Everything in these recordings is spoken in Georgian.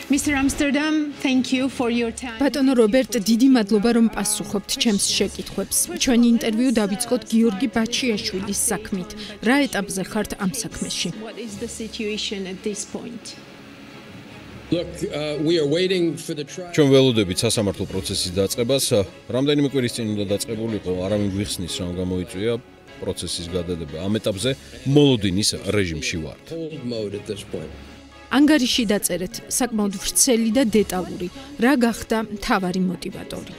Mr. Amsterdam, thank you for your time. ბატონო რობერტ, დიდი მადლობა რომ პასუხობთ ჩემს შეკითხვებს. Ჩვენი ინტერვიუ დავიწყოთ გიორგი ბაჩიაშვილის საქმით. რა ეტაპზე ხართ ამ საქმეში? What is the situation at this point? Look, we are waiting for the trial. ჩვენ ველოდებით სასამართლო პროცესის დაწყებას. რამდენიმე კვირის წინ უნდა დაწყებულიყო, არავინ გვიხსნის რა გამოიწვია პროცესის გადადება. ამ ეტაპზე მოლოდინის რეჟიმში ვართ. Hold mode at this point. ანგარიში დაწერეთ, საკმაოდ ვრცელი და დეტალური. რა გახდა მთავარი მოტივატორი?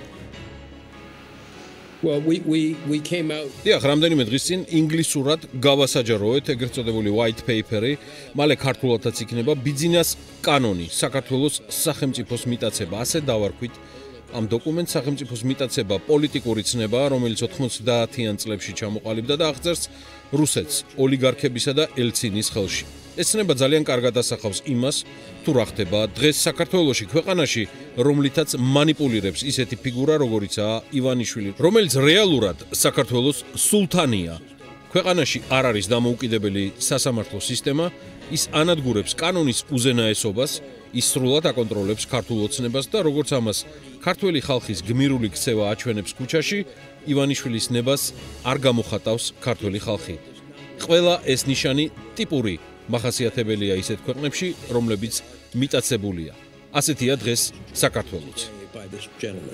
Well, we came out. დიახ, რამდენიმე დღის წინ ინგლისურად გავასაჯაროეთ ეგრეთ წოდებული white paper-ი, მალე ქართულადაც იქნება ბიზნეს კანონი, საქართველოს სახელმწიფოს მიტაცება, ასე დავარქვით. ამ დოკუმენტს სახელმწიფოს მიტაცება პოლიტიკური ცნებაა, რომელიც 90-იან წლებში ჩამოყალიბდა და აღწერს რუსეთს ოლიგარქებისა და ელცინის ხელში. ეს ცნება ძალიან კარგად ასახავს იმას, თუ რა ხდება დღეს საქართველოში, ქვეყანაში, რომლითაც манипуლირებს ისეთი ფიგურა, როგორიცაა ივანიშვილი, რომელიც რეალურად საქართველოს სულთანია. ქვეყანაში არ არის დამოუკიდებელი სასამართლო სისტემა, ის ანადგურებს კანონის უზენაესობას, ის სრულად აკონტროლებს ქართულ ოცნებას და როგორც ამას ქართველი ხალხის გმირული ქცევა აჩვენებს ქუჩაში, ივანიშვილის ნებას არ გამოხატავს ქართველი ხალხი. ყველა ეს ნიშანი ტიპური მახასიათებელია ისეთ ქვეყნებში, რომლებიც მიტაცებულია. ასეთია დღეს საქართველოც. By this gentleman.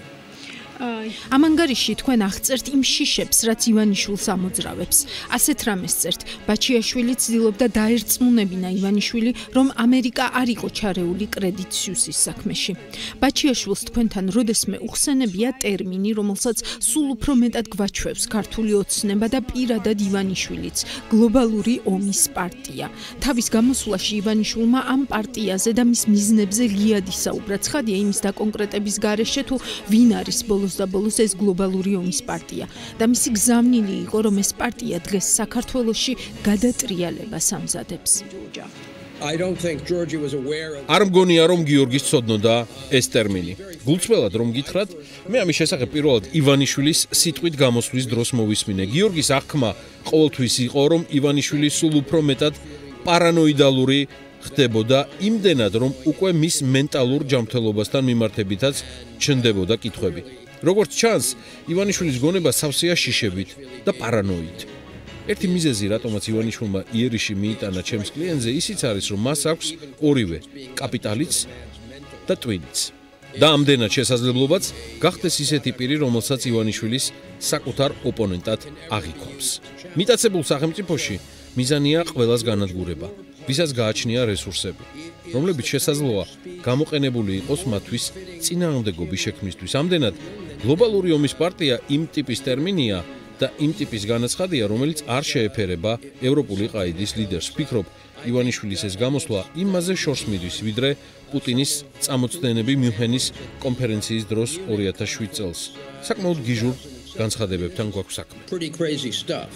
ამ ანგარიში თქვენ აღწერთ იმ შიშებს, რაც ივანიშვილს ამოძრავებს. ასეთ რამეს წერთ. ბაჩიაშვილი ცდილობდა დაერწმუნებინა ივანიშვილი, რომ ამერიკა არ იყო ჩარეული კრედიტ სიუსის საქმეში. ბაჩიაშვილს თქვენთან როდესმე უხსენებია ტერმინი, რომელსაც სულ უფრო მეტად გვაჩვევს ქართული ოცნება და პირადად ივანიშვილიც, გლობალური ომის პარტია. თავის გამოსვლაში ივანიშვილმა ამ პარტიაზე და მის მიზნებზე ღიად ისაუბრა. ცხადია იმის დაკონკრეტების გარეშე თუ ვინ არის და ბოლოს ეს გლობალური ომის პარტია და მისი გზავნილი იყო, რომ ეს პარტია დღეს საქართველოში გადატრიალებას ამზადებს. I don't think Georgie was aware of. არ მგონია რომ გიორგის ცოდნოდა ეს ტერმინი. გულწრფელად რომ გითხრათ, მე ამის შესახებ პირველად ივანიშვილის სიტყვით გამოსვლის დროს მოვისმინე. გიორგის აღქმა ყოველთვის იყო, რომ ივანიშვილი სულ უფრო მეტად პარანოიდალური ხდებოდა იმდენად, რომ უკვე მის მენტალურ ჯანმრთელობასთან მიმართებითაც ჩნდებოდა კითხვები. როგორც ჩანს, ივანიშვილის გონება სავსეა შიშებით და პარანოით. ერთი მიზეზი, რატომაც ივანიშვილმა იერიში მიიტანა ჩემს კლიენტზე, ისიც არის, რომ მას აქვს ორივე, კაპიტალიც და ტვინიც. და ამდენად შესაძლებლობაც გახდეს ისეთი პირი, რომელსაც ივანიშვილის საკუთარ ოპონენტად აღიქვამს. მიტაცებულ სახელმწიფოში მიზანია ყველას განადგურება, ვისაც გააჩნია რესურსები, რომლებიც შესაძლოა გამოყენებული იყოს მათთვის წინააღმდეგობის შექმნისთვის. ამდენად გლობალური ომის პარტია იმ ტიპის ტერმინია და იმ ტიპის განაცხადია, რომელიც არ შეეფერება ევროპული ყაიდის ლიდერს. ვფიქრობ, ივანიშვილის ეს გამოსვლა იმაზე შორს მიდის, ვიდრე პუტინის წამოწდენები მიუნხენის კონფერენციის დროს 2007 წელს. საკმაოდ გიჟურ განცხადებებთან გვაქვს საქმე. Pretty crazy stuff.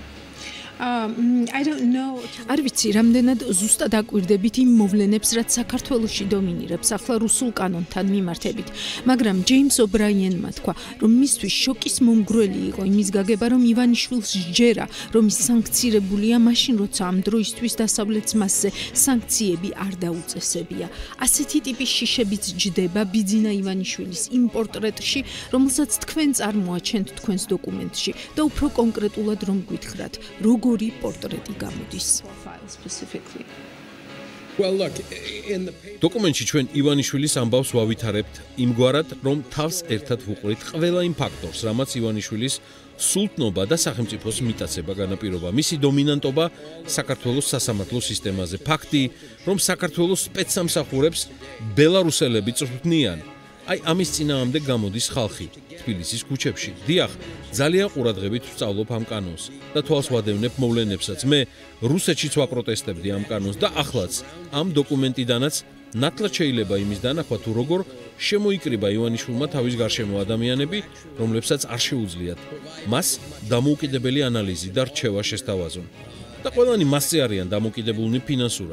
I don't know. არ ვიცი, რამდენად ზუსტად აკვირდებით იმ მოვლენებს, რაც საქართველოში დომინირებს ახლა რუსულ კანონთან მიმართებით, მაგრამ ჯეიმს ობრაიენმა თქვა, რომ მისთვის შოკის მომგვრელი იყო იმის გაგება, რომ ივანიშვილს სჯერა, რომ ის სანქცირებულია მაშინ, როცა ამ დროისთვის დასავლეთს მასზე სანქციები არ დაუწესებია. ასეთი ტიპის შიშებიც ჯდება ბიძინა ივანიშვილის იმ პორტრეტში, რომელსაც თქვენ წარმოაჩენთ თქვენს დოკუმენტში და უფრო კონკრეტულად რომ გითხრათ, როგორი პორტრეტი გამოდის. Well, look, in the დოკუმენტში ჩვენ ივანიშვილის ამბავს ვავითარებთ იმგვარად, რომ თავს ერთად ვუყრით ყველა იმ ფაქტორს, რამაც ივანიშვილის სულთნობა და სახელმწიფოს მიტაცება განაპირობა. მისი დომინანტობა საქართველოს სასამართლო სისტემაზე. ფაქტი, რომ საქართველოს სპეცსამსახურებს ბელარუსელები წვრთნიან. აი ამის წინააღმდეგ გამოდის ხალხი თბილისის ქუჩებში. დიახ, ძალიან ყურადღებით ვსწავლობ ამ კანონს და თვალს ვადევნებ მოვლენებსაც. მე რუსეთშიც ვაპროტესტებდი ამ კანონს და ახლაც ამ დოკუმენტიდანაც ნათლად შეიძლება იმის დანახვა, თუ როგორ შემოიკრიბა ივანიშვილმა თავის გარშემო ადამიანები, რომლებსაც არ შეუძლიათ მას დამოუკიდებელი ანალიზი და რჩევა შესთავაზონ. და ყველანი მასზე არიან დამოკიდებულნი ფინანსურად.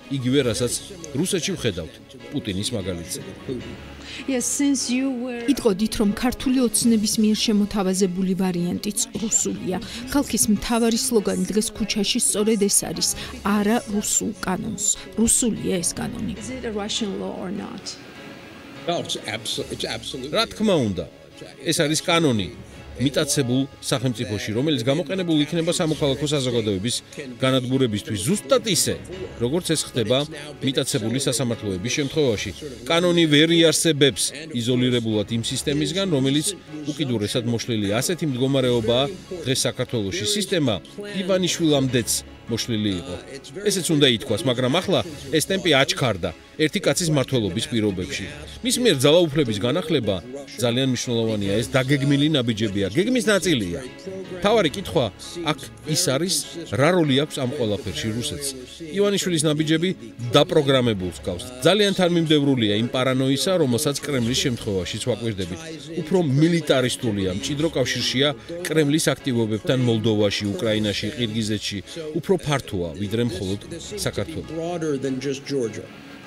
იგივე რასაც რუსეთში ვხედავთ პუტინის მაგალითზე. Yes, since you were იტყოდით, რომ ქართული ოცნების მიერ შემოთავაზებული ვარიანტიც რუსულია. ხალხის მთავარი სლოგანი დღეს ქუჩაში სწორედ ეს არის: არა რუსულ კანონს. რუსულია ეს კანონი. is it a Russian law or not? No, it's absolutely. რა თქმა უნდა, ეს არის კანონი მიტაცებულ სახელმწიფოში, რომელიც გამოყენებულ იქნება სამოქალაქო საზოგადოების განადგურებისთვის, ზუსტად ისე, როგორც ეს ხდება მიტაცებული სასამართლოების შემთხვევაში. კანონი ვერ იარსებებს იზოლირებულად იმ სისტემისგან, რომელიც უკიდურესად მოშლილია. ასეთი მდგომარეობაა დღეს საქართველოში. სისტემა ივანიშვილამდეც მოშლილი იყო. ესეც უნდა ითქვას, მაგრამ ახლა ეს ტემპი აჩქარდა ერთი კაცის მმართველობის პირობებში. მის მიერ ძალაუფლების განახლება ძალიან მნიშვნელოვანია. ეს დაგეგმილი ნაბიჯებია, გეგმის ნაწილია. თავარი კითხვა აქ ის არის, რა როლი აქვს ამ ყველაფერში რუსეთს. ივანიშვილის ნაბიჯები დაპროგრამებულს გავს. ძალიან თანმიმდევრულია იმ პარანოისა, რომელსაც კრემლის შემთხვევაშიც ვაკვირდებით. უფრო მილიტარისტულია, მჭიდრო კავშირშია კრემლის აქტივობებთან მოლდოვაში, უკრაინაში, ყირგიზეთში. უფრო ფართოა ვიდრე მხოლოდ საქართველოს. Broader than just Georgia.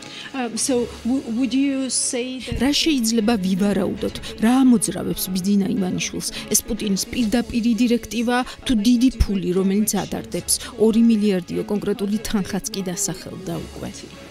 So would you say that რა შეიძლება ვივარაუდოთ? რა ამოძრავებს ბიძინა ივანიშვილს? ეს პუტინის პირდაპირი დირექტივა თუ დიდი ფული, რომელიც ადარდებს 2 მილიარდიო კონკრეტული თანხაც კი დასახელდა უკვე.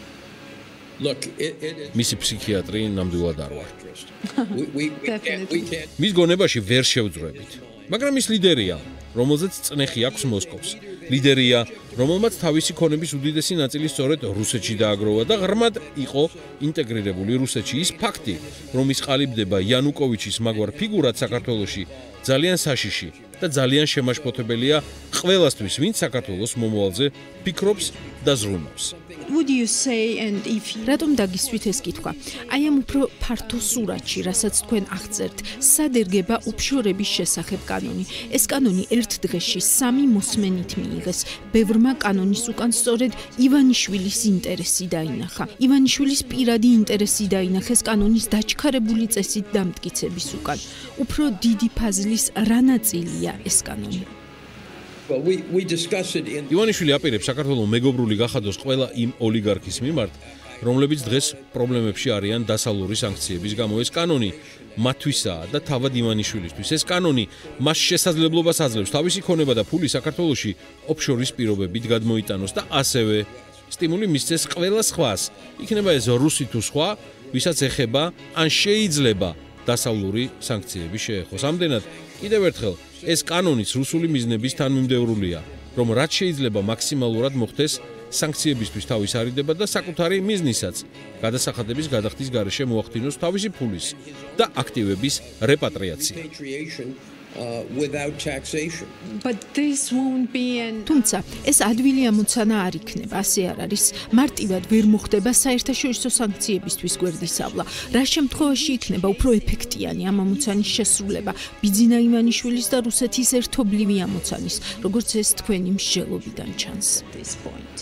Look, მისი ფსიქიატრი ნამდვილად არ ვარ. we Definitely. can't. მის გონებაში ვერ შევძვრებით. მაგრამ ის ლიდერია, რომელზეც წნეხი აქვს მოსკოვს. ლიდერია, რომელმაც თავისი ქონების უდიდესი ნაწილი სწორედ რუსეთში დააგროვა და ღრმად იყო ინტეგრირებული რუსეთში. ის ფაქტი, რომ ის ყალიბდება იანუკოვიჩის მაგვარ ფიგურად საქართველოში, ძალიან საშიში და ძალიან შემაშფოთებელია ყველასთვის, ვინც საქართველოს მომავალზე ფიქრობს და ზრუნავს. Would you say and if you რატომ დაგისვით ეს კითხვა? აი ამ უფრო ფართო სურათში, რასაც თქვენ აღწერთ, სად ერგება ოფშორების შესახებ კანონი? ეს კანონი ერთ დღეში 3 მოსმენით მიიღეს. ბევრმა კანონის უკან სწორედ ივანიშვილის ინტერესი დაინახა. ივანიშვილის პირადი ინტერესი დაინახეს კანონის დაჩქარებული წესით დამტკიცების უკან. უფრო დიდი ფაზლის რა ნაწილია ეს კანონი? Well, we discuss it in. ივანიშვილი აპირებს საქართველოს მეგობრული გახადოს ყველა იმ ოლიგარქის მიმართ, რომლებიც დღეს პრობლემებში არიან დასავლური სანქციების გამო. ეს კანონი მათთვისაა და თავად ივანიშვილისთვის. ეს კანონი მას შესაძლებლობას აძლევს თავისი ქონება და ფული საქართველოში ოფშორის პირობებით გადმოიტანოს და ასევე სტიმული მისცეს ყველა სხვას. იქნება ეს რუსი თუ სხვა, ვისაც ეხება ან შეიძლება დასავლური სანქციები შეეხოს. ამდენად კიდევ ერთხელ ეს კანონიც რუსული მიზნების თანმიმდევრულია, რომ რაც შეიძლება მაქსიმალურად მოხდეს სანქციებისთვის თავის არიდება და საკუთარი მიზნისაც გადასახადების გადახდის გარეშე მოახდინოს თავისი ფულის და აქტივების რეპატრიაცია. Repatriation without taxation. but this won't be an თუმცა ეს ადვილი ამოცანა არ იქნება, ასე არ არის. მარტივად ვერ მოხდება საერთაშორისო სანქციებისთვის გვერდისავლა. რა შემთხვევაში იქნება უფრო ეფექტიანი ამ ამოცანის შესრულება ბიძინა ივანიშვილის და რუსეთის ერთობლივი ამოცანის, როგორც ეს თქვენი მსჯელობიდან ჩანს. this point?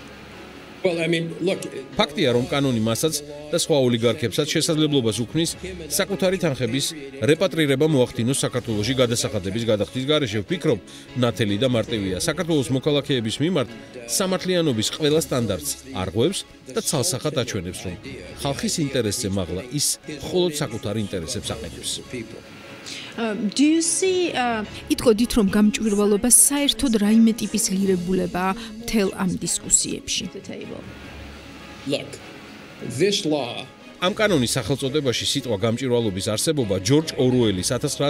Well, I mean, look, ფაქტია, რომ კანონი მასაც და სხვა ოლიგარქებსაც შესაძლებლობას უქმნის საკუთარი თანხების რეპატრირება მოახდინოს საქართველოში გადასახადების გადახდის გარეშე. ვფიქრობ, ნათელი და მარტივია. საქართველოს მოქალაქეების მიმართ სამართლიანობის ყველა სტანდარტს არღვევს და ცალსახად აჩვენებს, რომ ხალხის ინტერესზე მაღლა ის მხოლოდ საკუთარ ინტერესებს აყენებს. people. Do you see იტყოდით, რომ გამჭვირვალობა საერთოდ რაიმე ტიპის ღირებულებაა მთელ ამ დისკუსიებში. the table? Look, this law ამ კანონის სახელწოდებაში სიტყვა გამჭვირვალობის არსებობა ჯორჯ ორუელის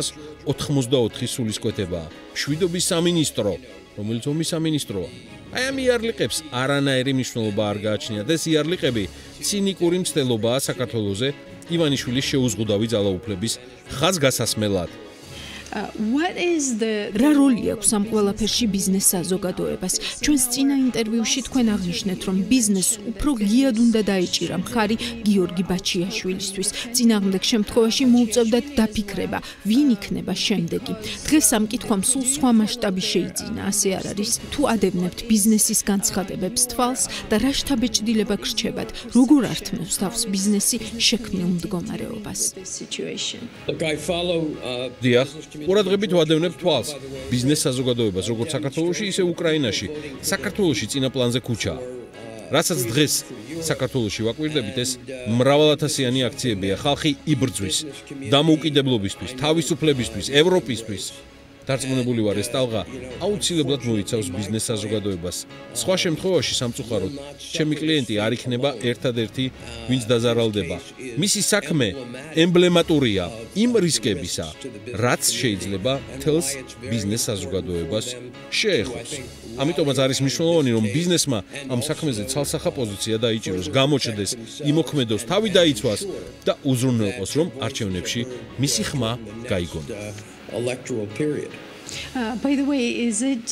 1984 სულისკვეთებაა. მშვიდობის სამინისტრო, რომელიც ომის სამინისტროა. აი ამ იარლიყებს არანაირი მნიშვნელობა არ გააჩნია და ეს იარლიყები ცინიკური მცდელობაა საქართველოზე ივანიშვილის შეუზღუდავი ძალაუფლების ხაზგასასმელად. What is the რა როლი აქვს ამ ყველაფერში ბიზნეს საზოგადოებას? ჩვენს წინა ინტერვიუში თქვენ აღნიშნეთ, რომ ბიზნესს უფრო ღიად უნდა დაეჭირა მხარი გიორგი ბაჩიაშვილისთვის. წინააღმდეგ შემთხვევაში მოუწევდათ დაფიქრება, ვინ იქნება შემდეგი. დღეს ამ კითხვამ სულ სხვა მასშტაბი შეიძინა, ასე არ არის? თუ ადევნებთ ბიზნესის განცხადებებს თვალს და რა შთაბეჭდილება გრჩებათ, როგორ ართმევს თავს ბიზნესი შექმნილ მდგომარეობას? this situation? look, I follow დიახ, ყურადღებით ვადევნებ თვალს ბიზნეს საზოგადოებას როგორც საქართველოში, ისე უკრაინაში. საქართველოში წინა პლანზე ქუჩაა. რასაც დღეს საქართველოში ვაკვირდებით, ეს მრავალათასიანი აქციებია, ხალხი იბრძვის დამოუკიდებლობისთვის, თავისუფლებისთვის, ევროპისთვის. დარწმუნებული ვარ, ეს ტალღა აუცილებლად მოიცავს ბიზნეს საზოგადოებას. სხვა შემთხვევაში სამწუხაროდ, ჩემი კლიენტი არ იქნება ერთადერთი, ვინც დაზარალდება. მისი საქმე ემბლემატურია იმ რისკებისა, რაც შეიძლება თელს ბიზნეს საზოგადოებას შეეხოს. ამიტომაც არის მნიშვნელოვანი, რომ ბიზნესმა ამ საქმეზე ცალსახა პოზიცია დაიჭიროს, გამოჩნდეს, იმოქმედოს, თავი დაიცვას და უზრუნველყოს, რომ არჩევნებში მისი ხმა გაიგონოს. Electoral period. By the way, is it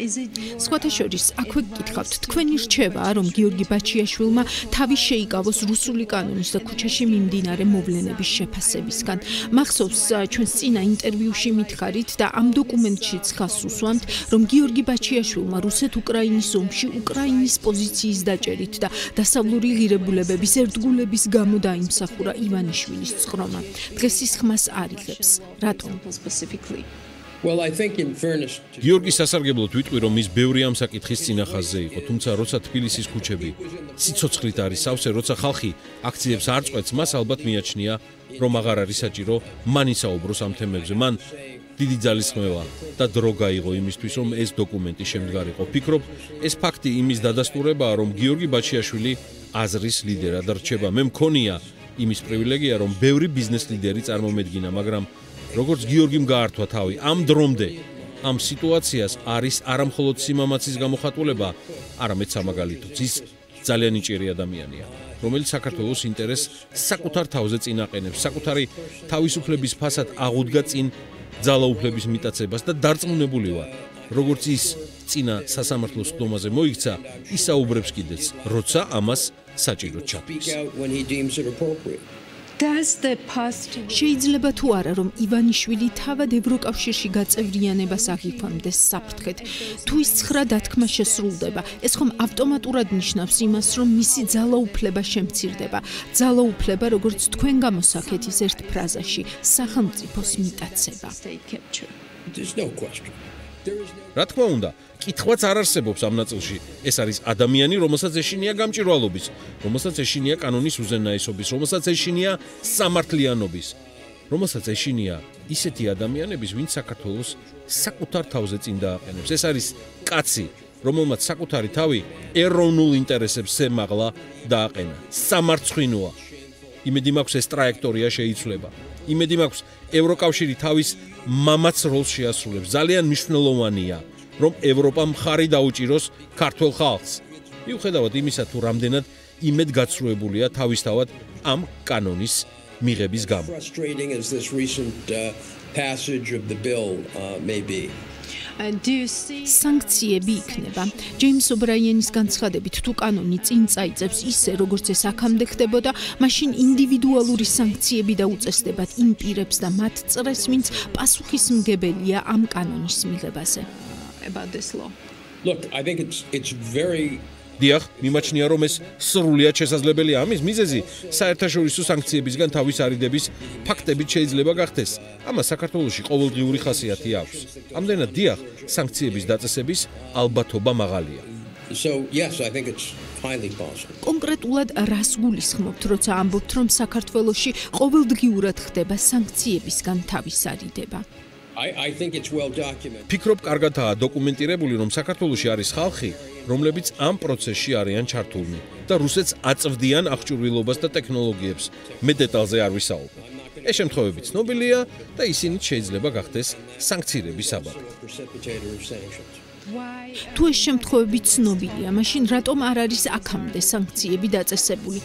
სხვათა შორის, აქვე გკითხავთ, თქვენი რჩევაა, რომ გიორგი ბაჩიაშვილმა თავი შეიკავოს რუსული კანონის და ქუჩაში მიმდინარე მოვლენების შეფასებისგან. მახსოვს, ჩვენს წინა ინტერვიუში მითხარით და ამ დოკუმენტშიც ხას უსვამთ, რომ გიორგი ბაჩიაშვილმა რუსეთ-უკრაინის ომში უკრაინის პოზიციის დაჭერით და დასავლური ღირებულებების ერთგულების გამო დაიმსახურა ივანიშვილის წყრომა. დღეს ის ხმას არ იღებს. რატომ? specifically? Well, I think in fairness to გიორგის სასარგებლოდ ვიტყვი, რომ ის ბევრი ამ საკითხის წინახაზზე იყო, თუმცა როცა თბილისის ქუჩები სიცოცხლით არის სავსე, როცა ხალხი აქციებს არ წყვეტს, მას ალბათ მიაჩნია, რომ აღარ არის საჭირო მან ისაუბროს ამ თემებზე. მან დიდი ძალისხმევა და დრო გაიღო იმისთვის, რომ ეს დოკუმენტი შემდგარიყო. ფიქრობ, ეს ფაქტი იმის დადასტურებაა, რომ გიორგი ბაჩიაშვილი აზრის ლიდერად რჩება. მე მქონია იმის პრივილეგია, რომ ბევრი ბიზნეს ლიდერი წარმომედგინა, მაგრამ როგორც გიორგიმ გაართვა თავი, ამ დრომდე ამ სიტუაციას არის არამხოლოდ სიმამაცის გამოხატულება, არამედ სამაგალითოც ის ძალიან იჭირი ადამიანია, რომელიც საქართველოს ინტერესს საკუთარ თავზე წინ აყენებს, საკუთარი თავისუფლების ფასად აღუდგა წინ ძალაუფლების მიტაცებას და დარწმუნებული ვარ, როგორც ის წინა სასამართლოს ხდომაზე მოიქცა, ისაუბრებს კიდეც, როცა ამას საჭიროდ ჩათვლის. speak out when he deems it appropriate. Does the past შეიძლება თუ არა, რომ ივანიშვილი თავად ევროკავშირში გაწევრიანებას აღიქვამდეს საფრთხეთ, თუ ის ცხრა დათქმა შესრულდება, ეს ხომ ავტომატურად ნიშნავს იმას, რომ მისი ძალაუფლება შემცირდება. ძალაუფლება, როგორც თქვენ გამოსახეთ ის ერთ ფრაზაში, სახელმწიფოს მიტაცება. state capture? There's no question. There is no რა თქმა უნდა, კითხვაც არ არსებობს ამ ნაწილში. ეს არის ადამიანი, რომელსაც ეშინია გამჭვირვალობის, რომელსაც ეშინია კანონის უზენაესობის, რომელსაც ეშინია სამართლიანობის, რომელსაც ეშინია ისეთი ადამიანების, ვინც საქართველოს საკუთარ თავზე წინ დააყენებს. ეს არის კაცი, რომელმაც საკუთარი თავი ეროვნულ ინტერესებს ზემაღლა დააყენა. სამარცხვინოა. იმედი მაქვს ეს ტრაექტორია შეიცვლება. იმედი მაქვს ევროკავშირი თავის მამაც როლს შეასრულებს. ძალიან მნიშვნელოვანია, რომ ევროპა მხარი დაუჭიროს ქართულ ხალხს. მიუხედავად იმისა, თუ რამდენად იმედგაცრუებულია თავისთავად ამ კანონის მიღების გამო. frustrating as this recent passage of the bill may be. Do you see სანქციები იქნება. ჯეიმს ობრაიენის განცხადებით, თუ კანონი წინ წაიწევს ისე, როგორც ეს აქამდე ხდებოდა, მაშინ ინდივიდუალური სანქციები დაუწესდებათ იმ პირებს და მათ წრეს, ვინც პასუხისმგებელია ამ კანონის მიღებაზე. about this law? Look, I think it's very დიახ, მიმაჩნია, რომ ეს სრულიად შესაძლებელია. ამის მიზეზი საერთაშორისო სანქციებისგან თავის არიდების ფაქტებით შეიძლება გახდეს. ამას საქართველოში ყოველდღიური ხასიათი აქვს. ამდენად დიახ, სანქციების დაწესების ალბათობა მაღალია. so yes, I think it's highly possible. კონკრეტულად რას გულისხმობთ, როცა ამბობთ, რომ საქართველოში ყოველდღიურად ხდება სანქციებისგან თავის არიდება? I think it's well documented. ფიქრობ, კარგადაა დოკუმენტირებული, რომ საქართველოში არის ხალხი, რომლებიც ამ პროცესში არიან ჩართულნი და რუსეთს აწვდიან აღჭურვილობას და ტექნოლოგიებს. მე დეტალზე არ ვისაუბრებ. ეს შემთხვევები ცნობილია და ისინი შეიძლება გახდეს სანქციების საბაბი. Precipitator of sanctions. Why თუ ეს შემთხვევები ცნობილია, მაშინ რატომ არ არის აქამდე სანქციები დაწესებული?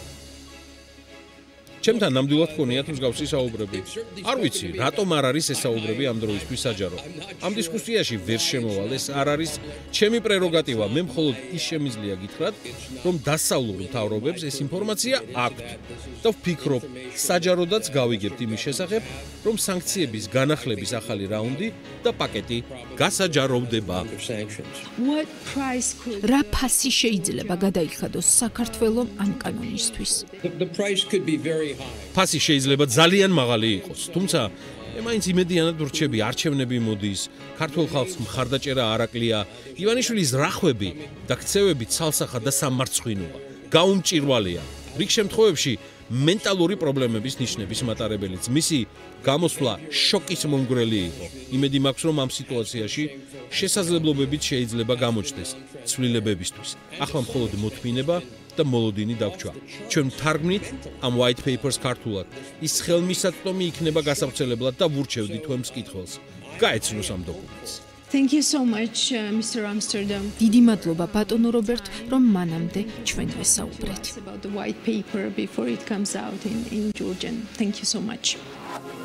ჩემთან ნამდვილად გქონიათ მსგავსი საუბრები. არ ვიცი, რატომ არ არის ეს საუბრები ამ დროისთვის საჯარო. ამ დისკუსიაში ვერ შემოვალ, ეს არ არის ჩემი პრეროგატივა. მე მხოლოდ ის შემიძლია გითხრათ, რომ დასავლურ მთავრობებს ეს ინფორმაცია აქვთ. და ვფიქრობ, საჯაროდაც გავიგებთ იმის შესახებ, რომ სანქციების განახლების ახალი რაუნდი და პაკეტი გასაჯაროვდება. Of sanctions. what price could რა ფასი შეიძლება გადაიხადოს საქართველოს ამ კანონისთვის? The price could be very high. ფასი შეიძლება ძალიან მაღალი იყოს, თუმცა მაინც იმედიანად ვრჩები, არჩევნები მოდის, ქართულ ხალხს მხარდაჭერა არ აკლია, ივანიშვილის რახვები და ქცევები ცალსახად და სამარცხვინოა, გაუმჭირვალეა. რიგ შემთხვევებში მენტალური პრობლემების ნიშნების მატარებელიც. მისი გამოსვლა შოკის მომგვრელი იყო. იმედი მაქვს, რომ ამ სიტუაციაში შესაძლებლობებით შეიძლება გამოჩნდეს ცვლილებებისთვის. ახლა მხოლოდ მოთმინება და მოლოდინი დაგვჭვა. ჩვენ თარგმნით ამ white papers ქართულად. ის ხელმისაწვდომი იქნება გასავრცელებლად და ვურჩევდით თქვენს მკითხველს. გაეცნოს ამ დოკუმენტს. Thank you so much, Mr. Amsterdam. დიდი მადლობა ბატონო რობერტ, რომ მანამდე ჩვენ ვესაუბრეთ. About the white paper before it comes out in Georgian. Thank you so much.